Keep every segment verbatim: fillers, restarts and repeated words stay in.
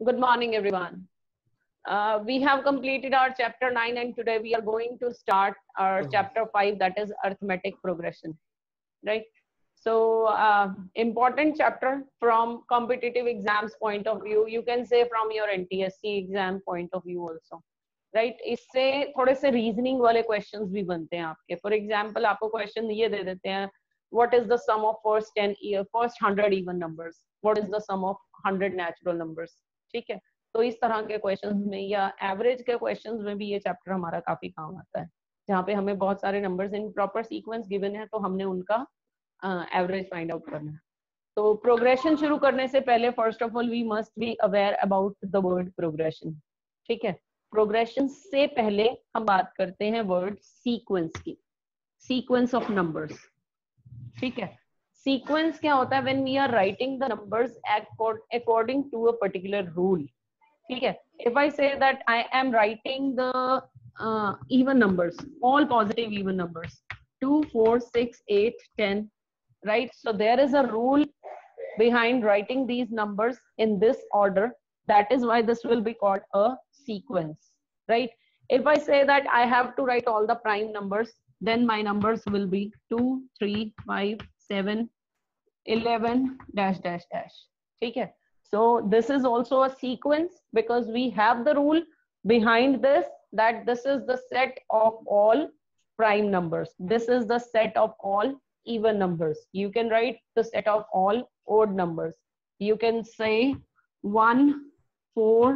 Good morning, everyone. Uh, we have completed our chapter nine, and today we are going to start our chapter five, that is arithmetic progression, right? So, uh, important chapter from competitive exams point of view. You can say from your N T S C exam point of view also, right? इससे थोड़े से reasoning वाले questions भी बनते हैं आपके. For example, आपको question ये दे देते हैं. What is the sum of first ten first hundred even numbers? What is the sum of hundred natural numbers? ठीक है. तो इस तरह के क्वेश्चंस में या एवरेज के क्वेश्चंस में भी ये चैप्टर हमारा काफी काम आता है, जहाँ पे हमें बहुत सारे numbers in proper sequence given है, तो हमने उनका एवरेज फाइंड आउट करना है. तो प्रोग्रेशन शुरू करने से पहले first of all we must be aware about the word progression. ठीक है. प्रोग्रेशन से पहले हम बात करते हैं वर्ड सीक्वेंस की, सीक्वेंस ऑफ नंबर्स. ठीक है. सीक्वेंस क्या होता है? When we are writing the numbers according to a particular rule. ठीक है. If I say that I am writing the uh, even numbers, all positive even numbers, two, four, six, eight, ten, right? So there is a rule behind writing these numbers in this order. That is why this will be called a sequence, right? If I say that I have to write all the prime numbers, then my numbers will be two, three, five, seven, eleven, dash, dash, dash. ठीक है. So this is also a sequence because we have the rule behind this that this is the set of all prime numbers. This is the set of all even numbers. You can write the set of all odd numbers. You can say one, four,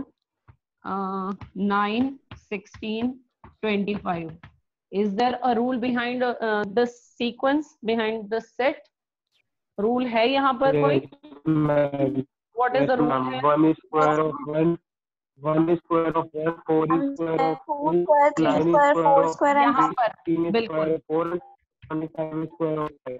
uh, nine, sixteen, twenty-five. Is there a rule behind uh, this sequence, behind the set? Rule है यहाँ पर कोई? What is the rule? One is square of one, one is square of one, four is square of one, nine is square of यहाँ पर sixteen is बिल्कुल square of four, twenty-five is square of five.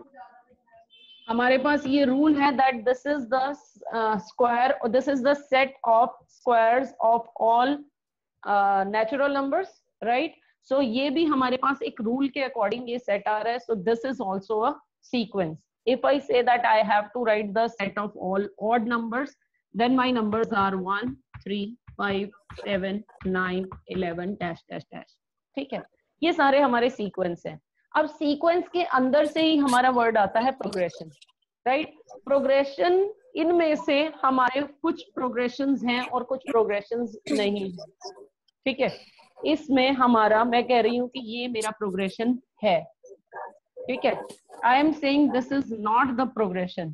हमारे पास ये rule है that this is the uh, square, or this is the set of squares of all uh, natural numbers, right? So ये भी हमारे पास एक rule के according ये set आ रहा है. So this is also a sequence. If I say that I have to write the set of all odd numbers, then my numbers are one, three, five, seven, nine, eleven, dash, dash, dash. ठीक है. ये सारे हमारे sequence हैं. अब sequence के अंदर से ही हमारा वर्ड आता है प्रोग्रेशन, राइट? प्रोग्रेशन इनमें से हमारे कुछ प्रोग्रेशंस हैं और कुछ प्रोग्रेशंस नहीं है. ठीक है. इसमें हमारा, मैं कह रही हूँ कि ये मेरा प्रोग्रेशन है. ठीक है. I am saying this is not the progression.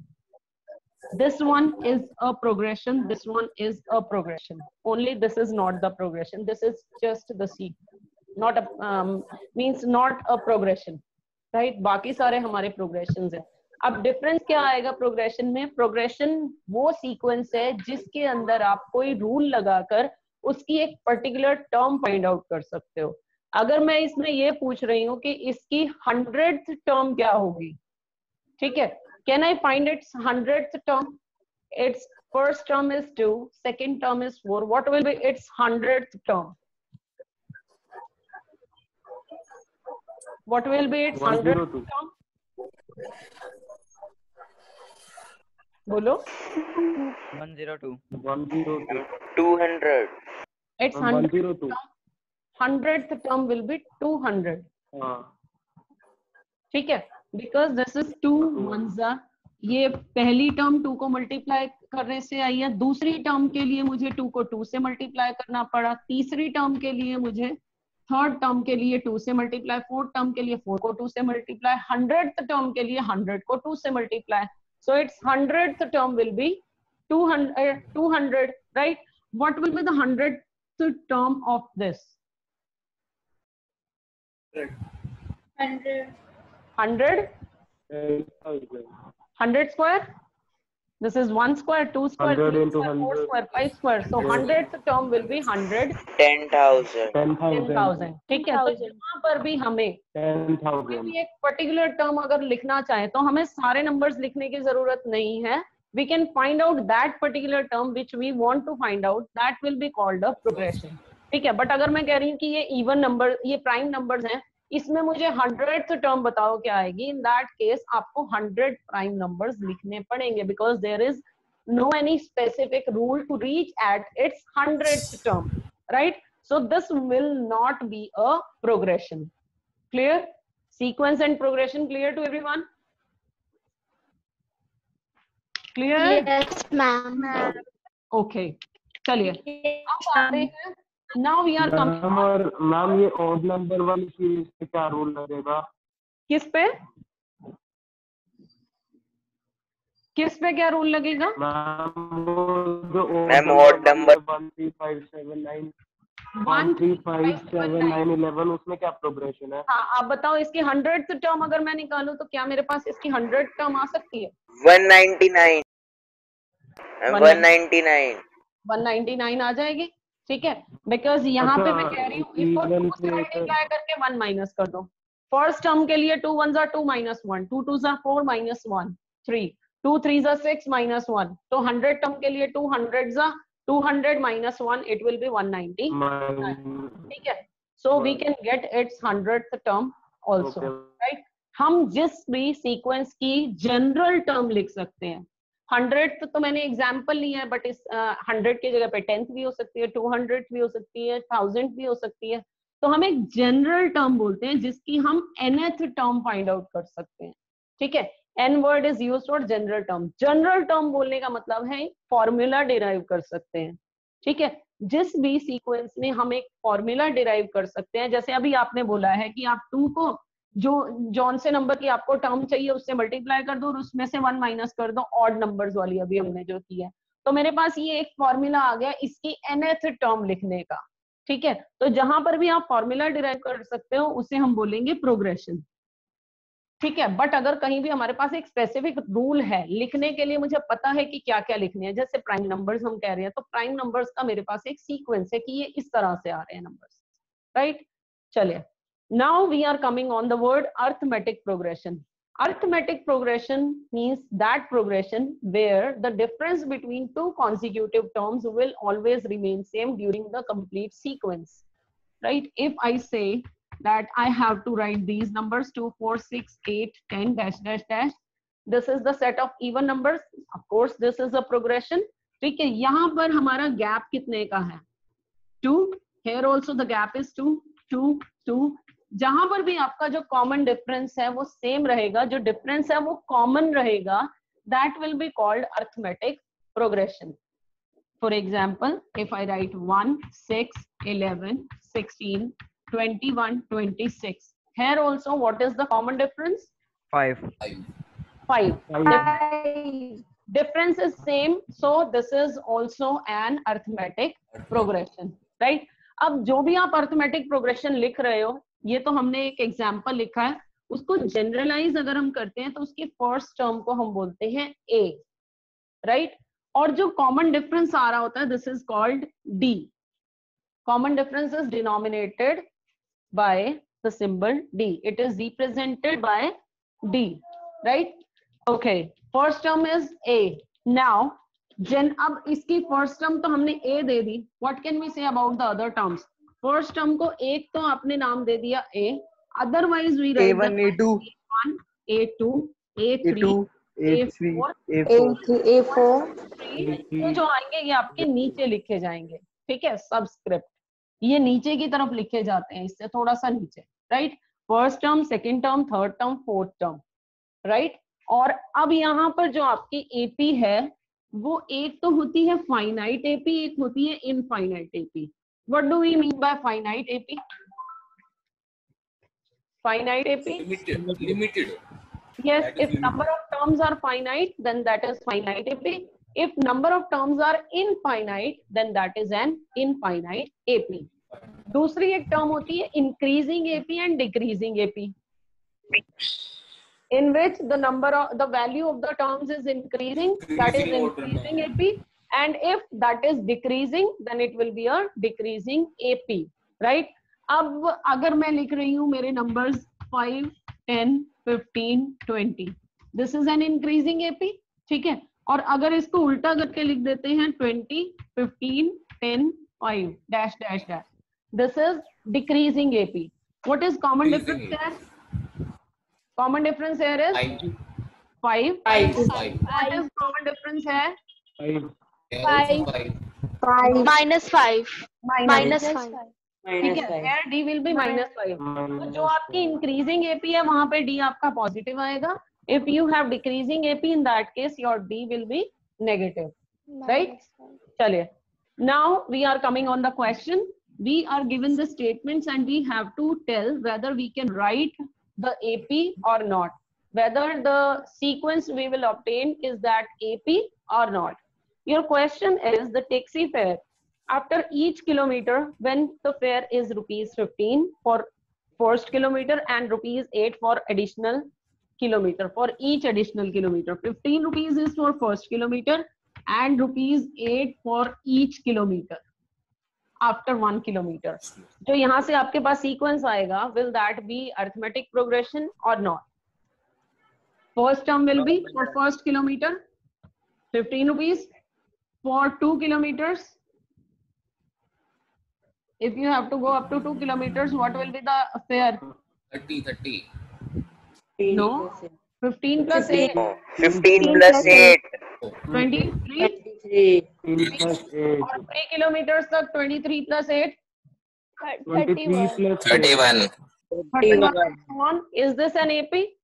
This one is a progression. This one is a progression. Only this is not the progression. This is just the sequence. Not a um, means not a progression, right? बाकी सारे हमारे progressions हैं. अब difference क्या आएगा progression में? Progression वो sequence है जिसके अंदर आप कोई rule लगाकर उसकी एक particular term find out कर सकते हो. अगर मैं इसमें ये पूछ रही हूँ कि इसकी हंड्रेड्थ टर्म क्या होगी, ठीक है, can I find its hundredth term? Its first term is two, second term is four. What will be its hundredth term? What will be its hundredth term? बोलो. one zero two. one zero two. two hundred. It's hundred. Hundredth term will be two hundred. ठीक है. Because this is two ones are, ये पहली term to को multiply करने से आई है. दूसरी टर्म के लिए मुझे टू को टू से मल्टीप्लाई करना पड़ा. तीसरी टर्म के लिए मुझे, थर्ड टर्म के लिए टू से मल्टीप्लाई, फोर्थ टर्म के लिए फोर को टू से मल्टीप्लाई, हंड्रेड टर्म के लिए हंड्रेड को टू से multiply. So its hundred term will be two hundred, two hundred, right? What will be the hundred term of this? Hundred. Hundred. Hundred square. This is one square, two square, three square, four square, five square. So hundredth term will be hundred. Ten thousand. Ten Ten thousand. ठीक है. तो यहाँ पर भी हमें ten कोई thousand. भी एक पर्टिकुलर टर्म अगर लिखना चाहे तो हमें सारे नंबर्स लिखने की जरूरत नहीं है. We can find out that particular term which we want to find out. That will be called a progression. ठीक है. बट अगर मैं कह रही हूँ कि ये इवन नंबर, ये प्राइम नंबर्स हैं, इसमें मुझे हंड्रेड टर्म बताओ क्या आएगी? इन दैट केस आपको हंड्रेड प्राइम नंबर्स लिखने पड़ेंगे, because there is no any specific rule to reach at its hundredth term, right? So this will not be a progression. Clear? Sequence and progression clear to everyone? Clear? Yes, ma'am. Okay. चलिए अब आते हैं. Now we are coming. Ma'am और ma'am ये odd number वाली चीज पे क्या रूल लगेगा? किस पे किस पे क्या रूल लगेगा? मैम जो ma'am odd number one three five seven nine one three five seven nine eleven उसमें क्या प्रोग्रेशन है? हाँ, आप बताओ इसकी हंड्रेड टर्म अगर मैं निकालूं तो क्या मेरे पास इसकी हंड्रेड टर्म आ सकती है? One ninety nine one ninety nine one ninety nine आ जाएगी. ठीक है, बिकॉज यहाँ पे मैं कह रही हूँ इसको टू से मल्टीप्लाई करके वन माइनस कर दो. फर्स्ट टर्म के लिए टू वन जा two minus one, two two जा four minus one, three, two three जा सिक्स माइनस वन. तो हंड्रेड टर्म के लिए टू हंड्रेड जा two hundred minus one, it will be one ninety. ठीक है, so we can get its hundred term also, right? हम जिस भी सीक्वेंस की जनरल टर्म लिख सकते हैं. हंड्रेड तो, तो मैंने एग्जाम्पल लिया है, बट इस हंड्रेड uh, की जगह पे टेंथ भी हो सकती है, टू हंड्रेड भी हो सकती है, थाउजेंड भी हो सकती है. तो हम एक जनरल टर्म बोलते हैं जिसकी हम nth टर्म फाइंड आउट कर सकते हैं. ठीक है, n word is used for general term. General term बोलने का मतलब है फॉर्मूला डिराइव कर सकते हैं. ठीक है, जिस भी सीक्वेंस में हम एक फॉर्मूला डिराइव कर सकते हैं. जैसे अभी आपने बोला है कि आप टू को जो जौन से नंबर की आपको टर्म चाहिए उससे मल्टीप्लाई कर दो और उसमें से वन माइनस कर दो, ऑड नंबर्स वाली अभी हमने जो की है. तो मेरे पास ये एक फॉर्मूला आ गया इसकी nth टर्म लिखने का. ठीक है, तो जहां पर भी आप फॉर्मूला डिराइव कर सकते हो उसे हम बोलेंगे प्रोग्रेशन. ठीक है, बट अगर कहीं भी हमारे पास एक स्पेसिफिक रूल है लिखने के लिए, मुझे पता है कि क्या क्या लिखने हैं, जैसे प्राइम नंबर्स हम कह रहे हैं, तो प्राइम नंबर्स का मेरे पास एक सीक्वेंस है कि ये इस तरह से आ रहे हैं नंबर्स, राइट? चलिए, now we are coming on the word arithmetic progression. Arithmetic progression means that progression where the difference between two consecutive terms will always remain same during the complete sequence, right? If I say that I have to write these numbers two, four, six, eight, ten, dash, dash, dash, this is the set of even numbers. Of course, this is a progression. ठीक है, यहाँ पर हमारा gap कितने का है? two. Here also the gap is two, two, two. जहां पर भी आपका जो कॉमन डिफरेंस है वो सेम रहेगा, जो डिफरेंस है वो कॉमन रहेगा, that will be called arithmetic progression. For example, if I write one, six, eleven, sixteen, twenty one, twenty six, here also what is the common difference? five. five. Difference is same, so this is also an arithmetic progression, right? अब जो भी आप arithmetic progression लिख रहे हो, ये तो हमने एक एग्जाम्पल लिखा है, उसको जनरलाइज अगर हम करते हैं तो उसकी फर्स्ट टर्म को हम बोलते हैं a, राइट? और जो कॉमन डिफरेंस आ रहा होता है, this is called d. Common difference is denominated by the symbol d. It is represented by d, right? Okay, first term is a. Now जन अब इसकी फर्स्ट टर्म तो हमने a दे दी. What can we say about the other terms? First term को एक तो आपने नाम दे दिया a, otherwise we write A one, A two, A two, A three, A three, A A four. A four. ये जो आएंगे ये आपके नीचे लिखे जाएंगे. ठीक है, सबस्क्रिप्ट ये नीचे की तरफ लिखे जाते हैं, इससे थोड़ा सा नीचे, right? First term, second term, third term, fourth term, right? और अब यहाँ पर जो आपकी एपी है वो एक तो होती है फाइनाइट एपी, एक होती है infinite AP. What do we mean by finite A P? Finite A P? Limited. Limited. Yes, That is if limited. number of terms are finite, then that is finite A P. If number of terms are infinite, then that is an infinite A P. दूसरी एक term होती है increasing A P and decreasing A P, in which the number of the value of the terms is increasing, that is increasing A P. And if that is decreasing, then it will be a decreasing A P, right? अब अगर मैं लिख रही हूँ मेरे numbers five, ten, fifteen, twenty, this is an increasing A P, ठीक है? और अगर इसको उल्टा करके लिख देते हैं twenty, fifteen, ten, five, dash dash dash, this is decreasing A P. What is common Decreasing difference here? Common difference here is Nine. five. Five. Five. What is common difference here? five. Five. Five. Minus five. Minus Minus five. ठीक है, here D will be minus five. तो जो आपकी increasing A P है वहां पे D आपका positive आएगा. If you have decreasing A P, in that case your D will be negative. Right? चलिए. Now we are coming on the question. We are given the statements and we have to tell whether we can write the A P or not. Whether the sequence we will obtain is that A P or not. Your question is the taxi fare. After each kilometer, when the fare is rupees fifteen for first kilometer and rupees eight for additional kilometer, for each additional kilometer. fifteen rupees is for first kilometer and rupees eight for each kilometer after one kilometer. जो यहाँ से आपके पास sequence आएगा, will that be arithmetic progression or not? First term will be for first kilometer, fifteen rupees. For two kilometers, if you have to go up to two kilometers, what will be the fare? thirty, thirty. No, fifteen plus eight. No, fifteen plus eight. twenty-three. fifteen plus eight. और three kilometers तक twenty-three plus eight. twenty-three plus thirty-one. thirty-one. Is this an A P?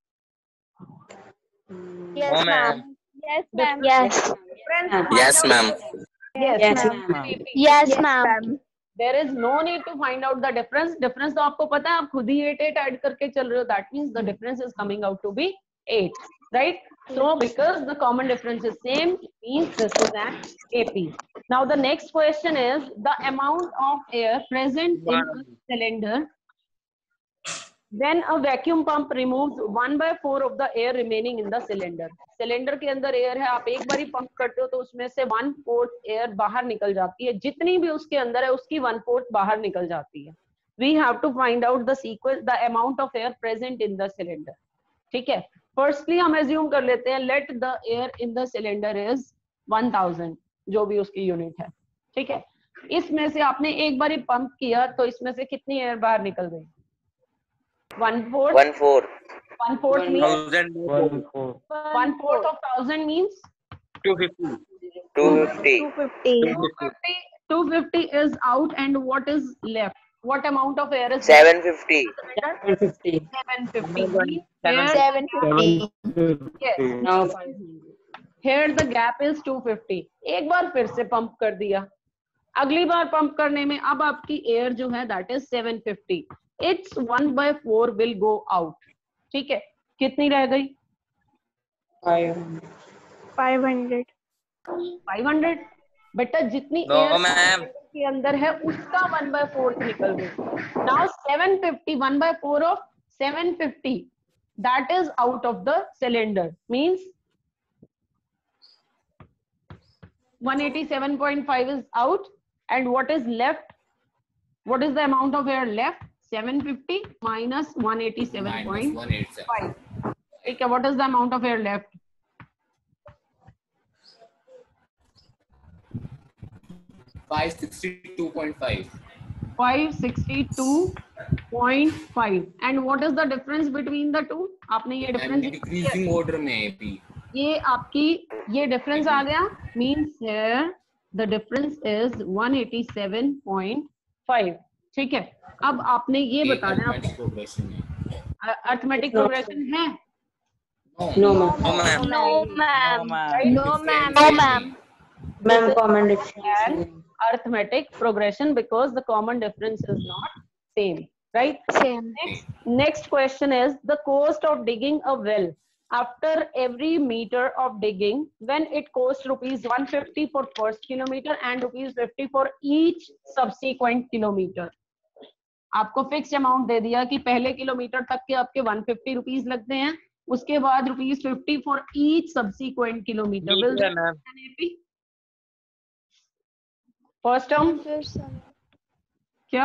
Yes, No, ma'am. Yes, ma'am. Yes. Yes, ma'am. Yes, Yes, ma'am. Yes, ma'am. There is no need to find out the difference. Difference तो आपको पता है, आप खुद ही eight eight add करके चल रहे हो. That means the difference is coming out to be eight, right? So because the common difference is same, it means this is an A P. Now the next question is the amount of air present in a cylinder when a vacuum pump removes one by four of the air remaining in the cylinder. Cylinder के अंदर air है, आप एक बार ही pump करते हो तो उसमें से one fourth air बाहर निकल जाती है. जितनी भी उसके अंदर है उसकी one fourth बाहर निकल जाती है. We have to find out the sequence, the amount of air present in the cylinder. ठीक है. Firstly हम assume कर लेते हैं let the air in the cylinder is one thousand, जो भी उसकी यूनिट है. ठीक है. इसमें से आपने एक बार ही पंप किया तो इसमें से कितनी एयर बाहर निकल गई? One fourth. One fourth. One fourth means one four. one fourth of thousand means Two fifty. Two fifty. two fifty. Two fifty is out, and what is left? What amount of air is Seven fifty. Seven fifty. Seven fifty. Here, Seven fifty. yes. Now five hundred. Here the gap is two fifty. एक बार फिर से pump कर दिया. अगली बार pump करने में अब आपकी एयर जो है that is seven fifty. Its one by four will go out. ठीक है. कितनी रह गई? Five hundred. Five hundred. five hundred. बेटा जितनी No, एयर ma'am. के अंदर है उसका one by four निकल गई. Now seven fifty, one by four of seven fifty, that is out of the cylinder. Means one eighty-seven point five is out, and what is left? What is the amount of air left? seven fifty minus one eighty-seven point one eighty-seven. five. Okay, what is the amount of air left? five sixty-two point five. five sixty-two point five. And what is the difference between the two? आपने ये And difference decreasing order में A P. ये आपकी ये difference आ गया. Means here the difference is one eighty-seven point five. ठीक है. अब आपने ये बता दें Arithmetic progression में. अर्थमेटिक प्रोग्रेशन है? No, ma'am. No, ma'am. No, ma'am. No, ma'am. No, ma'am. Ma'am, common difference. And arithmetic progression because the common difference is not same, right? Same. Next, next question is the cost of digging a well. After every meter of digging, when it costs rupees one fifty for first kilometer and rupees fifty for each subsequent kilometer. आपको fix amount दे दिया कि पहले kilometre तक के आपके one fifty rupees लगते हैं, उसके बाद rupees fifty for each subsequent kilometer. First term क्या?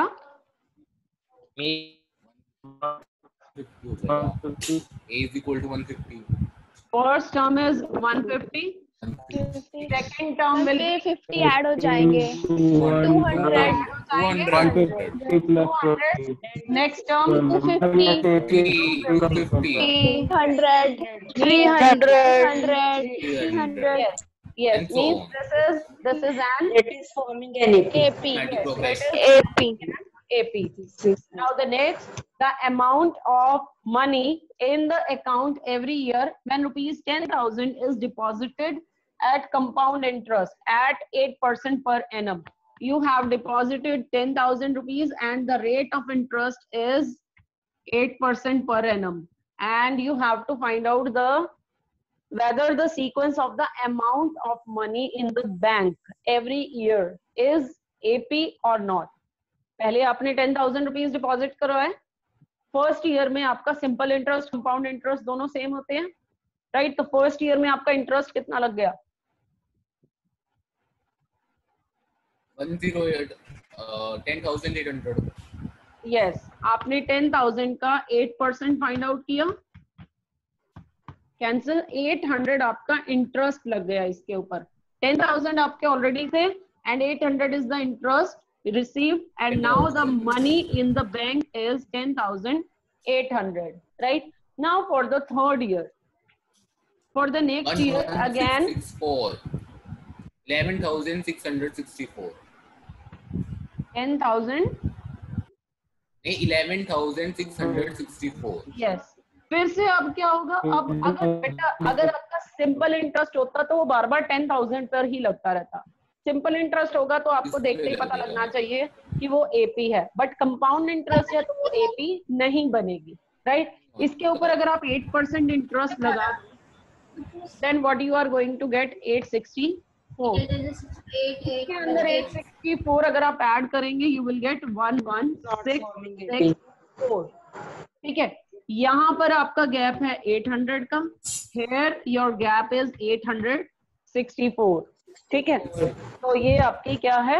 A is equal to one fifty. First term is one fifty. Second term will पे fifty ऐड हो जाएंगे. two hundred. one fifty plus fifty. Next term two fifty. two fifty. three hundred. Three hundred. hundred. three hundred. Yes, and so means on. this is this is an It is forming an A P. A P. Arithmetic yes, progression. that is A P. A P. Now the next, the amount of money in the account every year when rupees ten thousand is deposited at compound interest at eight percent per annum. You have deposited ten thousand rupees and the rate of interest is eight percent per annum. And you have to find out the whether the sequence of the amount of money in the bank every year is A P or not. पहले आपने ten thousand rupees deposit करो है, first year में आपका simple interest compound interest दोनों same होते हैं, right? तो फर्स्ट ईयर में आपका इंटरेस्ट कितना लग गया? one zero eight, uh, ten thousand eight hundred. Yes, आपने टेन थाउजेंड का एट परसेंट फाइंड आउट किया, कैंसिल, एट हंड्रेड आपका इंटरेस्ट लग गया इसके ऊपर. टेन थाउजेंड आपके ऑलरेडी थे and eight hundred is the interest received, and now the money in the bank is ten thousand eight hundred, right? Now for the third year, for the next year again, eleven thousand six hundred sixty-four. ten thousand, eleven thousand six hundred sixty-four. yes. फिर से अब क्या होगा? अब अगर बेटा अगर आपका सिंपल इंटरेस्ट होता तो वो बार बार टेन थाउजेंड पर ही लगता रहता. सिंपल इंटरेस्ट होगा तो आपको देखते ही पता लगना चाहिए कि वो एपी है, बट कंपाउंड इंटरेस्ट है तो वो एपी नहीं बनेगी, राइट? इसके ऊपर अगर आप एट परसेंट इंटरेस्ट लगा, then what you are going to get eight sixty four. इसके अंदर एट सिक्सटी फोर अगर आप ऐड करेंगे you will get one one six six four. ठीक है, यहाँ पर आपका गैप है एट हंड्रेड का, here your gap is eight hundred sixty four. ठीक है, तो ये आपकी क्या है?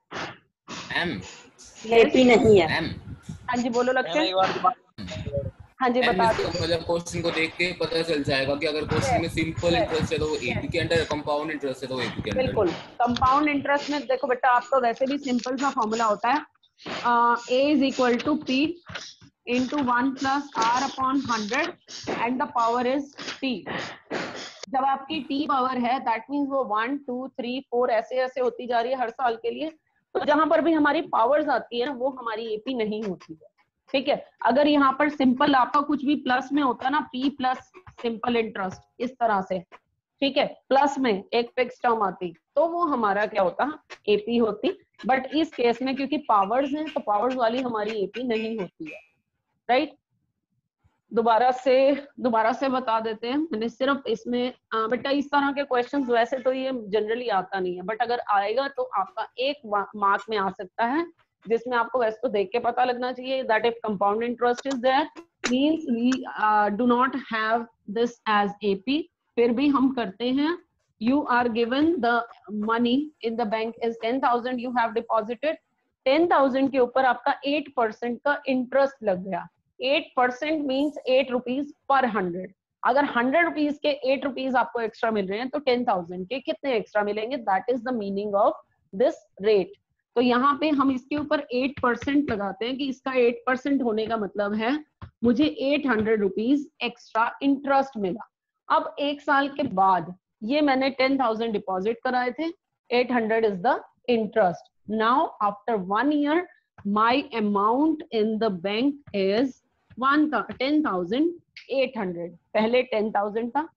M. एपी नहीं है. M. हाँ जी बोलो लक्ष्य. हाँ जी बता दो. मतलब क्वेश्चन को देख के पता चल जाएगा कि अगर क्वेश्चन में सिंपल इंटरेस्ट है तो वो एपी के अंदर, कंपाउंड इंटरेस्ट है तो वो एपी के अंदर. बिल्कुल, कंपाउंड इंटरेस्ट में देखो बेटा आपका वैसे भी सिंपल सा फॉर्मूला होता है, A is equal to P into one plus R upon hundred and the power is T. जब आपकी टी पावर है दैट मीन्स वो वन टू थ्री फोर ऐसे ऐसे होती जा रही है हर साल के लिए. तो जहां पर भी हमारी पावर्स आती है वो हमारी एपी नहीं होती है. ठीक है, अगर यहाँ पर सिंपल आपका कुछ भी प्लस में होता ना, पी प्लस सिंपल इंटरेस्ट इस तरह से, ठीक है, प्लस में एक फिक्स टर्म आती तो वो हमारा क्या होता? एपी होती. बट इस केस में क्योंकि पावर्स हैं तो पावर्स वाली हमारी एपी नहीं होती है, राइट? दोबारा से दोबारा से बता देते हैं, मैंने सिर्फ इसमें आ, बेटा इस तरह के क्वेश्चंस वैसे तो ये जनरली आता नहीं है, बट अगर आएगा तो आपका एक मार्क में आ सकता है जिसमें आपको वैसे तो देख के पता लगना चाहिए that if compound interest is there means we do not have this as AP. फिर भी हम करते हैं. You are given the money in the bank is ten thousand, you have deposited ten thousand के ऊपर आपका एट परसेंट का interest लग गया. Eight percent means eight rupees पर हंड्रेड. अगर हंड्रेड रुपीज के एट रुपीज आपको एक्स्ट्रा मिल रहे हैं तो टेन थाउजेंड के कितने एक्स्ट्रा मिलेंगे? That is the meaning of this rate. तो यहाँ पे हम इसके ऊपर एट परसेंट लगाते हैं कि इसका एट परसेंट होने का मतलब है मुझे eight hundred rupees extra interest मिला. अब एक साल के बाद ये मैंने टेन थाउजेंड डिपॉजिट कराए थे, eight hundred is the interest. Now after one year my amount in the bank is one ten thousand eight hundred. पहले ten thousand था,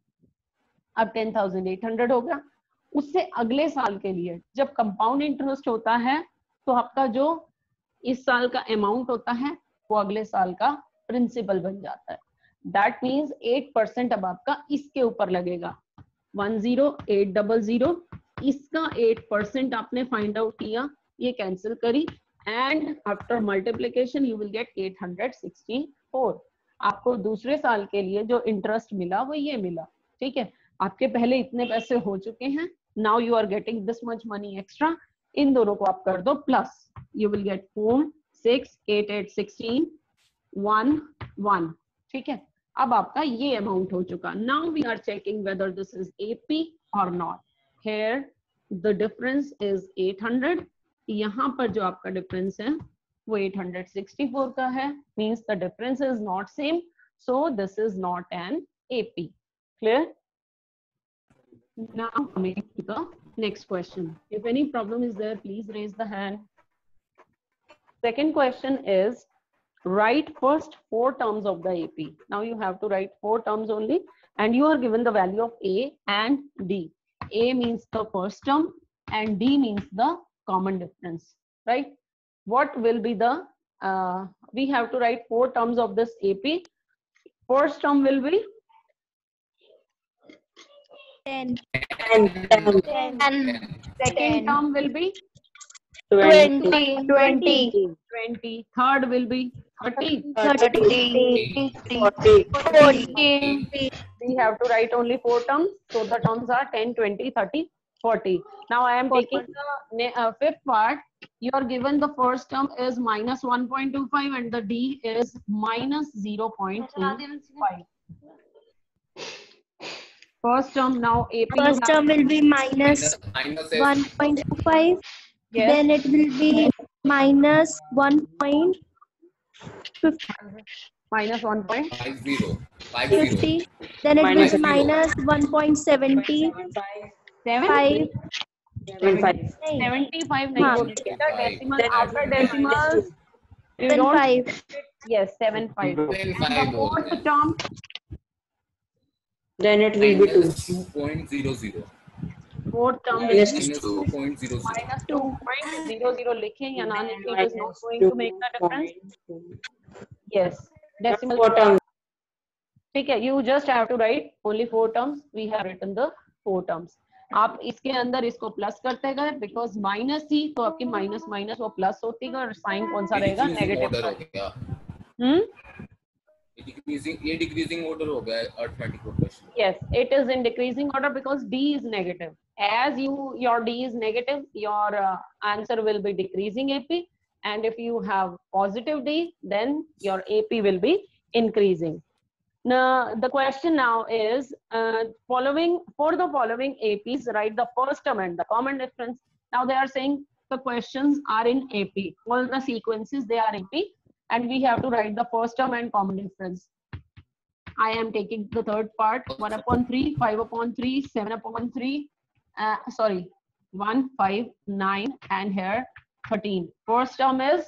अब ten thousand eight hundred हो गया. उससे अगले साल के लिए जब कंपाउंड इंटरेस्ट होता है तो आपका जो इस साल का अमाउंट होता है वो अगले साल का प्रिंसिपल बन जाता है. दैट मीन्स एट परसेंट अब आपका इसके ऊपर लगेगा. One zero eight double zero, इसका एट परसेंट आपने फाइंड आउट किया, ये कैंसिल करी, and after multiplication you will get eight hundred sixty-four. आपको दूसरे साल के लिए जो इंटरेस्ट मिला वो ये मिला. ठीक है, आपके पहले इतने पैसे हो चुके हैं, now you are getting this much money extra. इन दोनों को आप कर दो plus, you will get four six eight eight sixteen one one. ठीक है, अब आपका ये अमाउंट हो चुका. now we are checking whether this is A P or not. here the difference is eight hundred. यहाँ पर जो आपका डिफरेंस है वो eight hundred sixty-four का है, means the difference is not same, so this is not an A P. Clear? Now coming to the next question. If any problem is there, please raise the hand. Second question is, write first four terms of the A P. Now you have to write four terms only, and you are given the value of A and D. A means the first term and D means the common difference, right? What will be the, uh, we have to write four terms of this A P. First term will be ten. And ten. ten. second term will be Twenty. Twenty. twenty. Third will be thirty. Thirty. Forty. Forty. We have to write only four terms. So the terms are ten, twenty, thirty, forty. Now I am taking the ne- uh, fifth part. You are given the first term is minus one point two five and the D is minus zero point two five. First term now A P. First term will be minus minus is one point two five. Yes. Then it will be minus one point Minus one point five zero. Five zero. fifty. Then it will Minus be zero. minus one point seventy seven. five. Seven five. seventy-five नहीं हाँ. बोलेंगे. The decimal Then after decimals. You Then don't. five. Yes, seven five. Then The five fourth बोलते हैं. term. Then it will be two. Minus two point zero zero. Fourth term will Minus be Minus two point zero zero. minus two point zero zero लिखें या ना लिखें, it is not going to make the difference. Yes, decimal. Four terms. ठीक है, you just have to write only four terms. We have written the four terms. आप इसके अंदर इसको प्लस करते गए, because माइनस थी तो आपकी माइनस माइनस वो प्लस होती है और साइन कौन सा रहेगा, Decreasing order हो नेगेटिव. गया. हम्म ये decreasing ये decreasing order हो गया arithmetic progression. Yes, it is in decreasing order because D is negative. As you your D is negative, your uh, answer will be decreasing A P, and if you have positive D, then your A P will be increasing. Now the question now is, uh, following for the following A Ps, write the first term and the common difference. Now they are saying the questions are in A P. All the sequences they are A P, and we have to write the first term and common difference. I am taking the third part, one upon three, five upon three, seven upon three, uh, sorry, one, five, nine, and here thirteen. First term is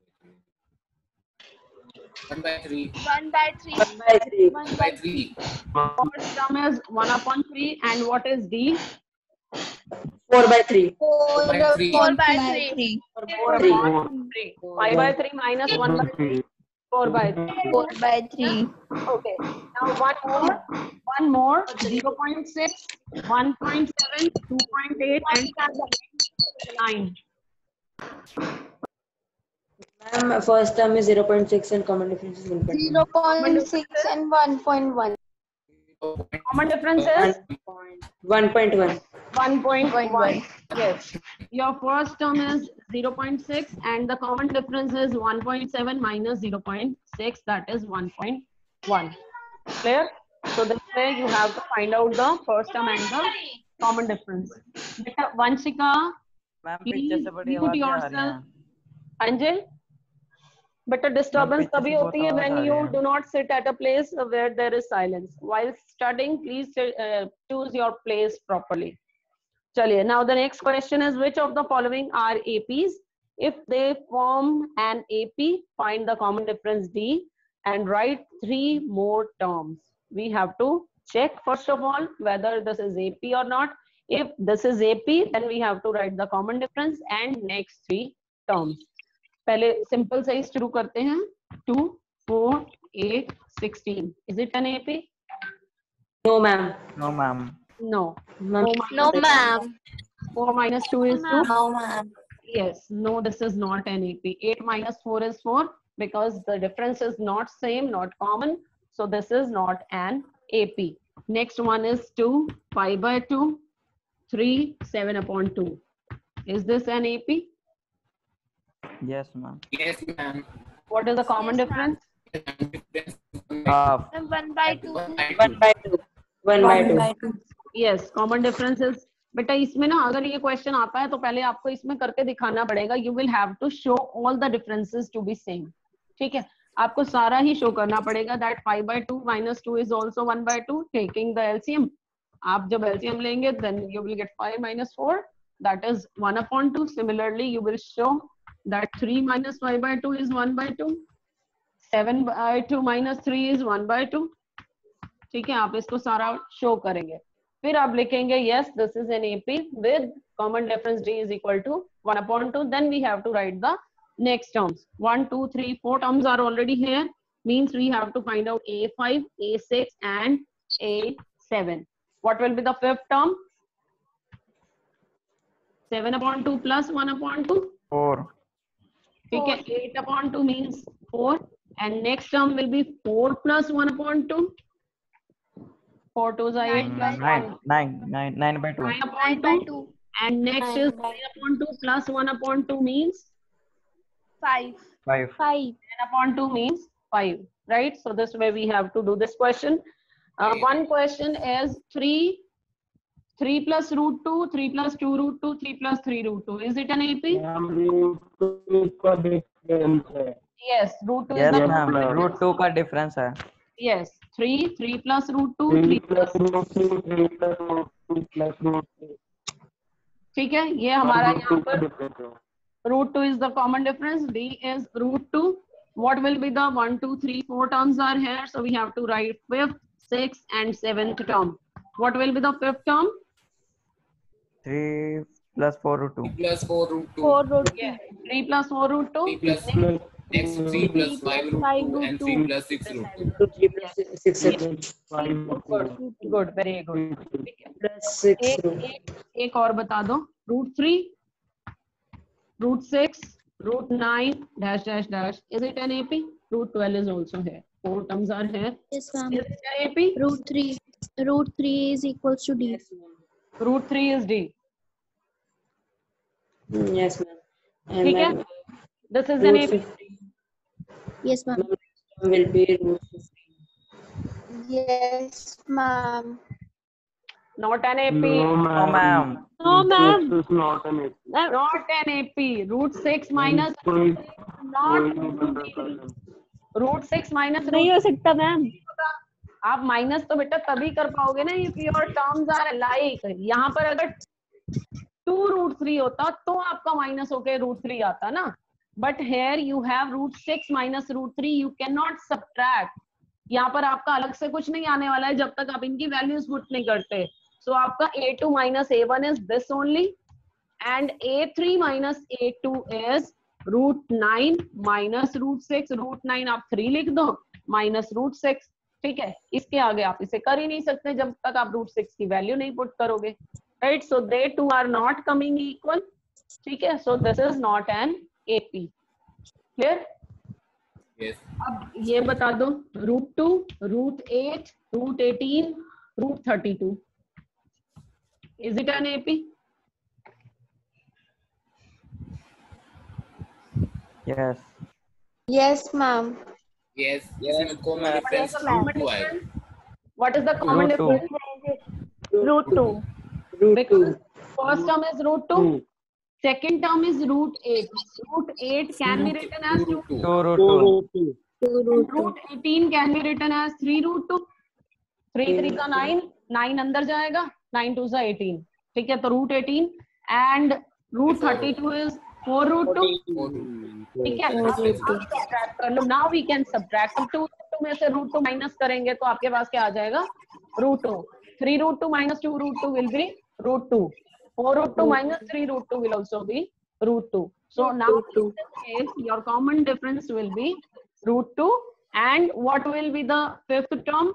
One by three. One by three. One by three. One One by three. first term is one upon three, and what is D? Four by three. Four by three. Four by three. Four Three. upon three. Five by three minus one by three. Four by three. Four by three. Okay. Now one more, one more, zero point six, one point seven, two point eight, and nine. Ma'am, first term is zero point six and common difference is one point one. Zero point six and one point one. Common difference is one point one. one point Point one. one. Yes. Your first term is zero point six and the common difference is one point seven minus zero point six, that is one point one. Clear? So this way you have to find out the first term and the common difference. Beta Vanshika, ma'am please पीछे से बड़ी mute आवाजें आ रही yourself. हैं. Anjal, but a disturbance पीछे तभी से होती है बहुत when आवाज आ you रही है. do not sit at a place where there is silence. While studying, please uh, choose your place properly. Chaliye. Now the next question is, which of the following are A Ps? If they form an A P, find the common difference D and write three more terms. We have to check first of all whether this is A P or not. If this is A P, then we have to write the common difference and next three terms. पहले simple से ही शुरू करते हैं. two, four, eight, sixteen. Is it an A P? No, ma'am. No ma'am. No. Ma'am. No, ma'am. four minus two is two. No, ma'am. Yes. No, this is not an A P. eight minus four is four because the difference is not same, not common. So this is not an A P. Next one is two, five by two, three, seven upon two. Is this an A P? Yes ma'am. Yes, ma'am. What is the common Yes, difference? Half. One by two. One by One two. by two. One by two. Yes, common difference is. बेटा इसमें ना अगर ये question आता है तो पहले आपको इसमें करके दिखाना पड़ेगा. You will have to show all the differences to be same. ठीक है, आपको सारा ही शो करना पड़ेगा that five by two minus two is also one by two, taking the L C M. आप जब एलसीएम लेंगे then you will get five minus four, that is one upon two. Similarly you will show that three minus five by two is one by two, seven by two minus three is one by two. ठीक है, आप इसको सारा show करेंगे, फिर आप लिखेंगे yes this is an A P with common difference D is equal to one upon two. Then we have to write the next terms. One, two, three, four terms are already here, means we have to find out A five, A six and A seven. What will be the fifth term? seven upon two plus one upon two. four. ठीक है, eight upon two means four, and next term will be four plus one upon two. four twos are eight plus nine, one. nine, nine, nine by two. nine upon two. And next Nine is by three upon two plus one upon two means Five. Five. Five. ten upon two means five, right? So this way we have to do this question. Uh, one question is three, three plus root two, three plus two root two, three plus three root two. Is it an A P? Ma'am root two का difference है. Yes, root two Yes, is the ma'am. ma'am. Root two का difference है. yes. Three, three plus root two, three three plus plus. Root two three plus root two plus root two. ठीक है, ये हमारा root यहाँ to का पर difference है. root two is the common difference. D is root two. What will be the one, two, three, four terms are here? So we have to write fifth, sixth, and seventh term. What will be the fifth term? Three plus four root two. three plus four root two. Four root Yeah, three plus four root two. three plus plus next three plus five root five two root and two. three plus six root two. to three plus six root five Good, good, very good. ठीक है, plus six एक root. एक एक और बता दो. Root three, root six, root nine, dash dash dash. Is it an A P? Root twelve is also here. Four terms are here. Yes, ma'am. Is it an A P? Root three. Root three is equals to D. Root three is D. Mm, yes, ma'am. And ठीक है? ma'am, This is an root A P. fifteen Yes, ma'am. will be root fifteen. Yes, ma'am. Not an A P. No No, ma'am. ma'am. No, ma'am. This is not an A P. Not an A P. Root six minus कोई not कोई नहीं बता सकता. root six minus नहीं root हो सकता ma'am. आप minus तो बेटा तभी कर पाओगे ना if your terms are alike. यहाँ पर अगर टू रूट थ्री होता तो आपका माइनस होके रूट थ्री आता ना, but here you have root six minus root three, you can not subtract. यहाँ पर आपका अलग से कुछ नहीं आने वाला है जब तक आप इनकी वैल्यूज पुट नहीं करते. सो so, आपका A two minus A one is this only, and A three minus A two is root nine minus root six. Root nine आप थ्री लिख दो माइनस रूट सिक्स. ठीक है, इसके आगे आप इसे कर ही नहीं सकते जब तक आप रूट सिक्स की वैल्यू नहीं पुट करोगे, right? So they too are not coming equal. ठीक है, so this is not an AP. Clear? Yes. अब ये बता दो root two, root eight, root eighteen, root thirty two. Is it an AP? Yes. Yes, ma'am. Yes. इसमें common difference root two आएगा. What is the common Root two. difference? Root two. Root two. Because first term is root two, second term is root eight. Root eight can be written as two. Root two. Two root Two two. root two. Two root two. Root eighteen can be written as three root two. Three three का nine, nine अंदर जाएगा, nine two सा eighteen. ठीक है, तो root eighteen and root thirty two is four root two. Four root two. ठीक है, अब subtract कर लो. Now we can subtract. अब two two में से root two minus करेंगे तो आपके पास क्या आ जाएगा? root two. three root two minus two root two will be root two. four root two minus three root two will also be root two. So now in this case, your common difference will be root two. And what will be the fifth term?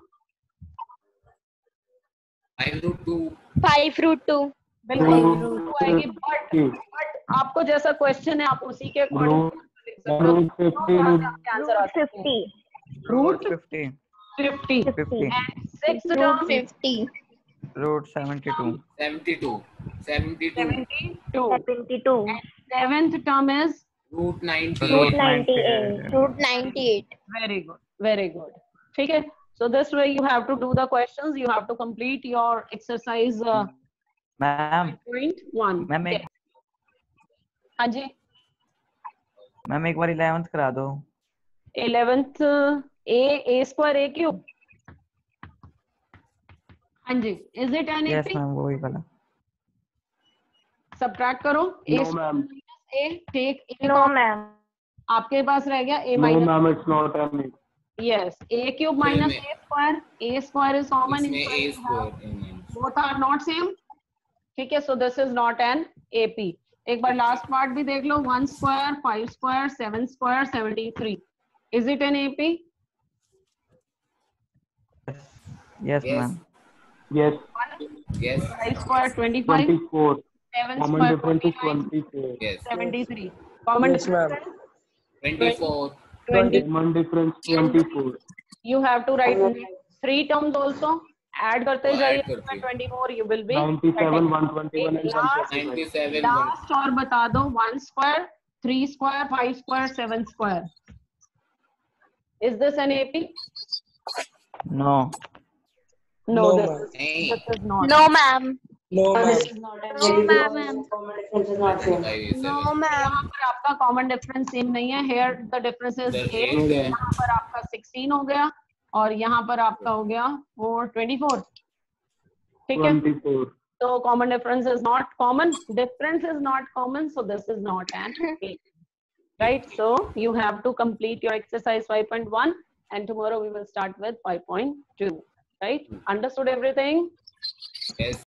Five root two. Five root two. बिल्कुल root two आएगी, but but आपको जैसा question है आप उसी के according लिख सकते हो. Root fifty, root आंसर आ सकते हैं. Fifty. Root Fifty. fifty. Fifty. And sixth Root term fifty. Root seventy-two. Seventy-two. Seventy-two. seventy-two. Seventy-two. Seventh term is Root ninety. Root ninety-eight. Root ninety-eight. very good, very good. ठीक है, so this way you have to do the questions. You have to complete your exercise uh, Ma'am. point one. Ma'am एक हाँ जी, ma'am एक बार eleventh करा दो. eleventh a a square a cube. हाँ जी, is it an yes A P? मैम वही वाला। Subtract करो a No, square ma'am. minus a, take a No, common, ma'am. आपके पास रह गया a No, minus, ma'am, it's not an A. yes, a cube फिर minus में- a square, a square is common, इसमें inside a we have square a minus both are not same, ठीक है, so this is not an A P. एक बार last part भी देख लो, one square, five square, seven square, seventy-three. Is it an A P? Yes yes ma'am. Yes, yes Five square, twenty-five. twenty-four. Seven Common square, difference is forty-nine. twenty-four. yes seventy-three. Common Yes, ma'am. difference twenty-four twenty. Common difference twenty-four. You have to write three terms also. Add करते तो जाइए, add करते हैं। twenty-four. You will be ninety-seven, getting. one twenty-one, and one Last, forty-five. ninety-seven one last और बता दो. One square, three square, five square, seven square. Is this an A P? No No, No, this, ma'am. is, नहीं this is not. No, ma'am. No, No, ma'am. ma'am. Common difference is not same. five No, seven ma'am. यहाँ पर आपका common difference same नहीं है. Here the difference is इधर eight. eight है यहाँ पर आपका sixteen हो गया और यहाँ पर आपका हो गया four twenty-four. ठीक है? twenty-four. So common difference is not common. Difference is not common. So this is not an A P. Right? So you have to complete your exercise five point one and tomorrow we will start with five point two. Right? Understood everything? yes